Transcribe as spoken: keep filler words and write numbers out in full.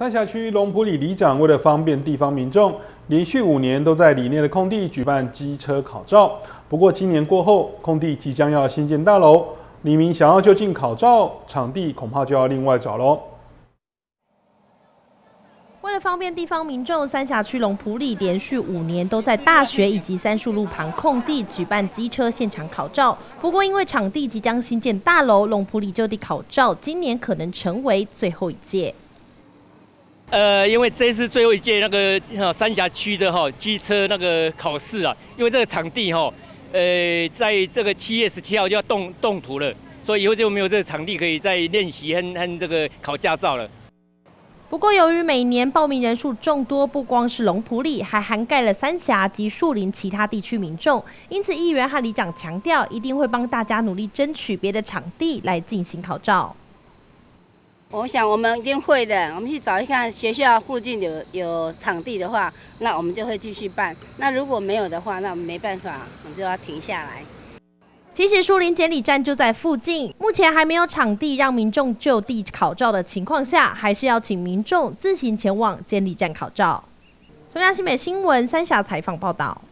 三峡区龙埔里里长为了方便地方民众，连续五年都在里内的空地举办机车考照。不过今年过后，空地即将要新建大楼，里民想要就近考照，场地恐怕就要另外找喽。 为了方便地方民众，三峡区龙埔里连续五年都在大学以及三树路旁空地举办机车现场考照。不过，因为场地即将新建大楼，龙埔里就地考照今年可能成为最后一届。 呃，因为这是最后一届那个三峡区的哈机车那个考试啊，因为这个场地哈，呃，在这个七月十七号就要动动土了，所以以后就没有这个场地可以再练习和和这个考驾照了。 不过，由于每年报名人数众多，不光是龙埔里，还涵盖了三峡及树林其他地区民众，因此议员和里长强调，一定会帮大家努力争取别的场地来进行考照。 我想我们一定会的，我们去找一看学校附近有有场地的话，那我们就会继续办。那如果没有的话，那我们没办法，我们就要停下来。 其实树林监理站就在附近，目前还没有场地让民众就地考照的情况下，还是要请民众自行前往监理站考照。中央新北新闻三峡采访报道。